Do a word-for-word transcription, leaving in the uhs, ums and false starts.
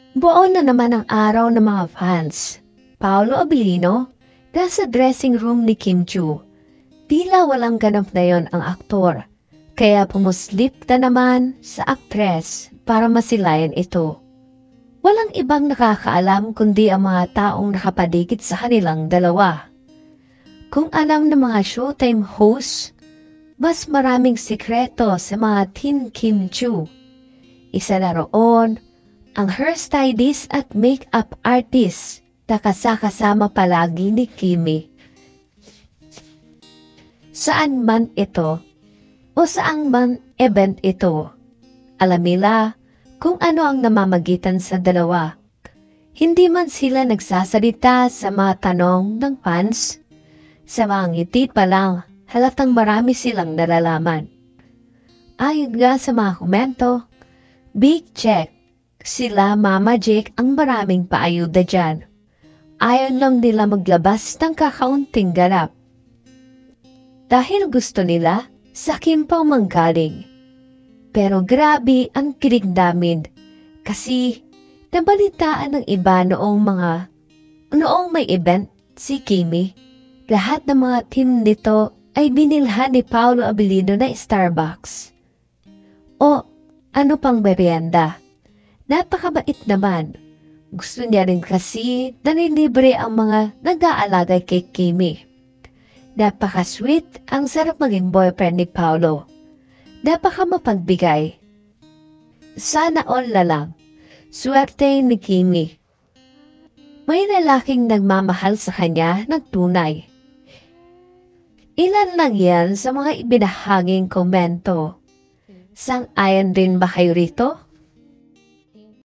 Buo na naman ang araw ng mga fans. Paolo Abilino, nasa dressing room ni Kim Chiu. Tila walang ganap na yon ang aktor, kaya pumuslip na naman sa aktres para masilayan ito. Walang ibang nakakaalam kundi ang mga taong nakapaligid sa kanilang dalawa. Kung alam ng mga Showtime hosts, mas maraming sikreto sa mga Team Kim Chiu. Isa na roon, ang hairstylist at makeup artist na kasakasama palagi ni Kimi. Saan man ito o saang man event ito, alam nila kung ano ang namamagitan sa dalawa. Hindi man sila nagsasalita sa mga tanong ng fans, sa mga ngiti pa lang halatang marami silang nalalaman. Ayon nga sa mga komento, big check, sila Mama Jake ang maraming paayuda dyan. Ayaw lang nila maglabas ng kakaunting ganap. Dahil gusto nila, sa Kim pang manggaling. Pero grabe ang kilig namin kasi nabalitaan ng iba noong mga noong may event si Kimi. Lahat ng mga team nito ay binilhan ni Paolo Abilino na Starbucks. O ano pang merienda. Napakabait naman. Gusto niya rin kasi nanilibre ang mga nag-aalaga kay Kimi. Napaka-sweet, ang sarap maging boyfriend ni Paolo. Napaka mapagbigay. Sana all na lang. Swerte ni Kimi. May lalaking nagmamahal sa kanya ng tunay. Ilan lang yan sa mga ibinahaging komento. Sang-ayon din ba kayo rito?